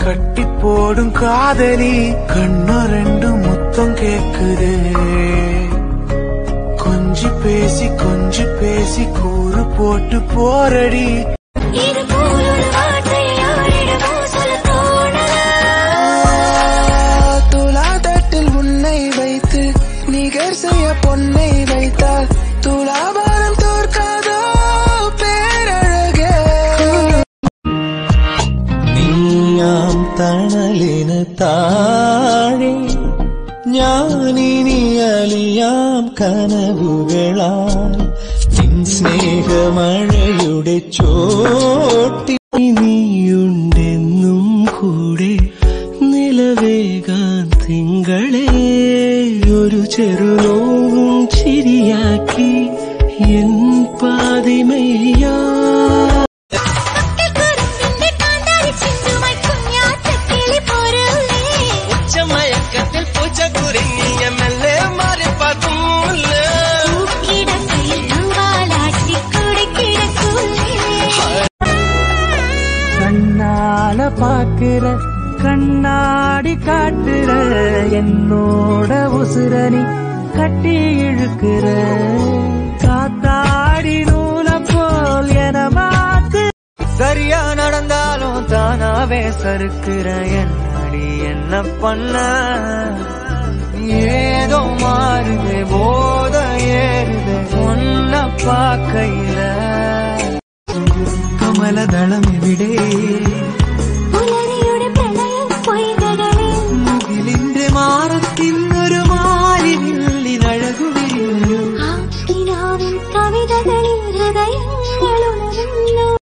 கட்டி போடும் காதலி கண்ணு ரெண்டு முத்தம் கேக்குது கொஞ்சி பேசி கூறு போட்டு போரடி துலா தட்டில் உன்னை வைத்து நிகர் செய்ய பொன்னை வைத்தால் துலாபாரம் தோற்காதோ பேரழகே നീയാം തണലിന് താഴെ ഞാനിനി അലിയാം കനവുകളാൽ നിൻ സ്നേഹമഴയുടെ ചോട്ടി നീയുണ്ടെന്നും കൂടെ നിലവേകാൻ തിങ്കളെ ഒരു ചെറുനോവും ചിരിയാക്കി എൻ പാതിമയ്യാ கண்ணால பாக்குற கண்ணாடி காட்டுற என்னோட உசுரணி கட்டி இழுக்கிற காத்தாடி நூல போல் என மாத்து சரியா நடந்தாலும் தானாவே சறுக்கிற என்னடி என்ன பண்ண ஏதோ மாறுது போத ஏறுது ஒன்ன பார்க்கையில கமலதளம் எവിടെ